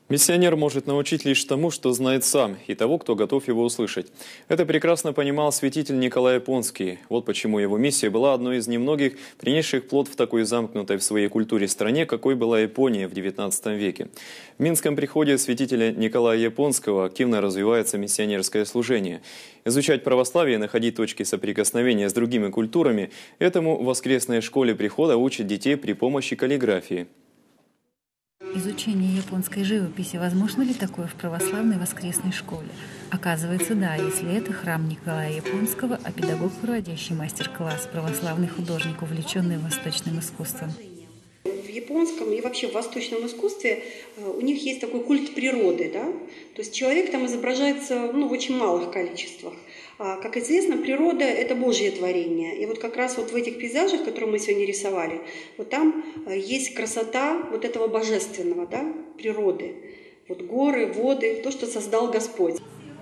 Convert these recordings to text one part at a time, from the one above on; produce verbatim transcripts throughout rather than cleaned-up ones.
Миссионер может научить лишь тому, что знает сам, и того, кто готов его услышать. Это прекрасно понимал святитель Николай Японский. Вот почему его миссия была одной из немногих, принесших плод в такой замкнутой в своей культуре стране, какой была Япония в девятнадцатом веке. В Минском приходе святителя Николая Японского активно развивается миссионерское служение. Изучать православие и находить точки соприкосновения с другими культурами – этому в воскресной школе прихода учат детей при помощи каллиграфии. Изучение японской живописи возможно ли такое в православной воскресной школе? Оказывается, да, если это храм Николая Японского, а педагог, проводящий мастер-класс, православный художник, увлеченный восточным искусством. В японском и вообще в восточном искусстве у них есть такой культ природы, да? То есть человек там изображается ну, в очень малых количествах. А, как известно, природа – это Божье творение. И вот как раз вот в этих пейзажах, которые мы сегодня рисовали, вот там есть красота вот этого божественного, да, природы. Вот горы, воды, то, что создал Господь.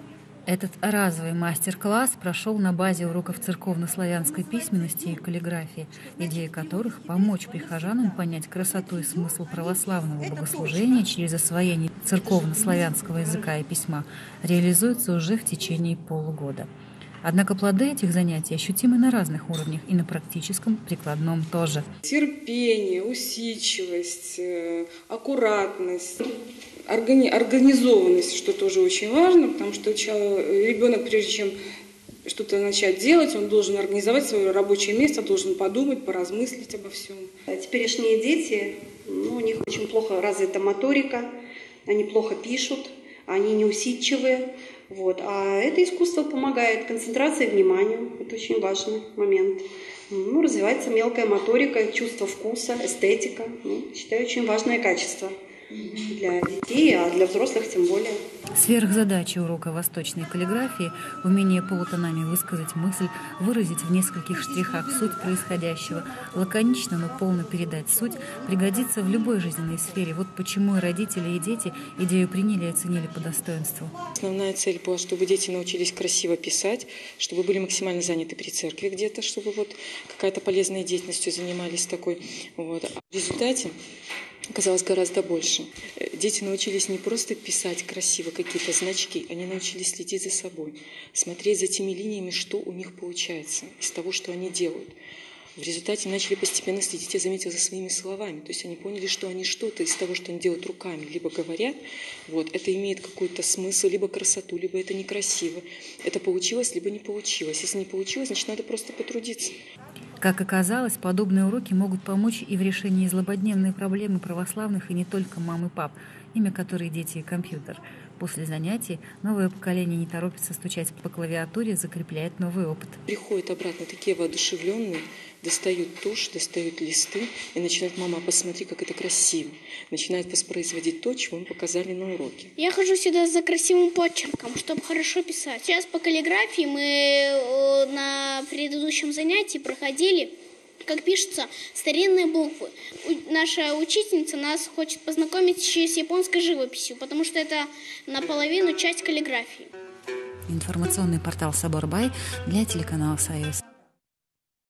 Этот разовый мастер-класс прошел на базе уроков церковно-славянской письменности и каллиграфии, идея которых – помочь прихожанам понять красоту и смысл православного богослужения через освоение церковно-славянского языка и письма, реализуется уже в течение полугода. Однако плоды этих занятий ощутимы на разных уровнях и на практическом, прикладном тоже. Терпение, усидчивость, аккуратность, органи- организованность, что тоже очень важно, потому что ребенок, прежде чем что-то начать делать, он должен организовать свое рабочее место, должен подумать, поразмыслить обо всем. Теперешние дети, ну, у них очень плохо развита моторика, они плохо пишут, они неусидчивые. Вот. А это искусство помогает концентрации внимания. Это очень важный момент. Ну, развивается мелкая моторика, чувство вкуса, эстетика. Ну, считаю, очень важное качество для детей, а для взрослых тем более. Сверхзадача урока восточной каллиграфии – умение полутонами высказать мысль, выразить в нескольких штрихах суть происходящего, лаконично, но полно передать суть, пригодится в любой жизненной сфере. Вот почему и родители, и дети идею приняли и оценили по достоинству. Основная цель была, чтобы дети научились красиво писать, чтобы были максимально заняты при церкви где-то, чтобы вот какая-то полезной деятельностью занимались такой. Вот. А в результате оказалось гораздо больше. Дети научились не просто писать красиво какие-то значки, они научились следить за собой, смотреть за теми линиями, что у них получается из того, что они делают. В результате начали постепенно следить, я заметила, за своими словами. То есть они поняли, что они что-то из того, что они делают руками, либо говорят, вот, это имеет какой-то смысл, либо красоту, либо это некрасиво. Это получилось, либо не получилось. Если не получилось, значит, надо просто потрудиться. Как оказалось, подобные уроки могут помочь и в решении злободневной проблемы православных, и не только мам и пап, имя которой дети и компьютер. После занятий новое поколение не торопится стучать по клавиатуре, закрепляет новый опыт. Приходят обратно такие воодушевленные, достают тушь, достают листы и начинают: мама, посмотри, как это красиво. Начинают воспроизводить то, чего им показали на уроке. Я хожу сюда за красивым почерком, чтобы хорошо писать. Сейчас по каллиграфии мы на предыдущем занятии проходили, как пишутся старинные буквы. Наша учительница нас хочет познакомить еще с японской живописью, потому что это наполовину часть каллиграфии. Информационный портал Собор Бай для телеканала «Союз».